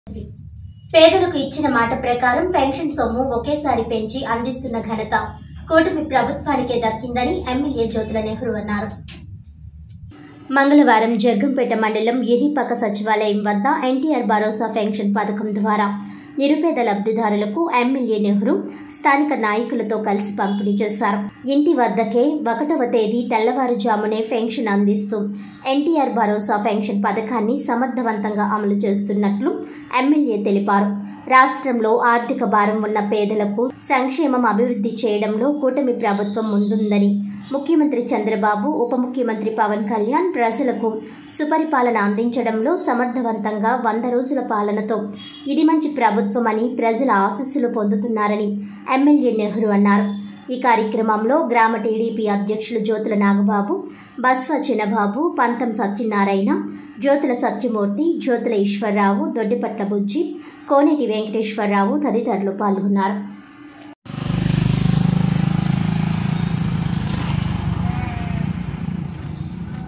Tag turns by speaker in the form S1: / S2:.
S1: పేదలకు ఇచ్చిన మాట ప్రకారం పెన్షన్ సొమ్ము ఒకేసారి పెంచి అందిస్తున్న ఘనత కూటమి ప్రభుత్వానికే దక్కిందని ఎమ్మెల్యే జ్యోతుల నెహ్రూ అన్నారు. మంగళవారం జగ్గంపేట మండలం ఎరిపక్క సచివాలయం వద్ద ఎన్టీఆర్ భరోసా పెన్షన్ పథకం ద్వారా నిరుపేద లబ్ధిదారులకు ఎమ్మెల్యే నెహ్రూ స్థానిక నాయకులతో కలిసి పంపిణీ చేశారు. ఇంటి వద్దకే 1వ తేదీ తెల్లవారుజామునే పెన్షన్ అందిస్తూ ఎన్టీఆర్ భరోసా పెన్షన్ పథకాన్ని సమర్థవంతంగా అమలు చేస్తున్నట్లు ఎమ్మెల్యే తెలిపారు. రాష్ట్రంలో ఆర్థిక భారం ఉన్న పేదలకు సంక్షేమం అభివృద్ధి చేయడంలో కూటమి ప్రభుత్వం ముందుందని, ముఖ్యమంత్రి చంద్రబాబు, ఉప ముఖ్యమంత్రి పవన్ కళ్యాణ్ ప్రజలకు సుపరిపాలన అందించడంలో సమర్థవంతంగా 100 రోజుల పాలనతో ఇది మంచి ప్రభుత్వం అని ప్రజల ఆశీస్సులు పొందుతున్నారని ఎమ్మెల్యే నెహ్రూ అన్నారు. ఈ కార్యక్రమంలో గ్రామ టీడీపీ అధ్యక్షులు జ్యోతుల నాగబాబు, బస్వ చిన్నబాబు, పంతం సత్యనారాయణ, జ్యోతుల సత్యమూర్తి, జ్యోతుల ఈశ్వరరావు, దొడ్డిపట్ల బుజ్జి, కోనేటి వెంకటేశ్వరరావు తదితరులు పాల్గొన్నారు.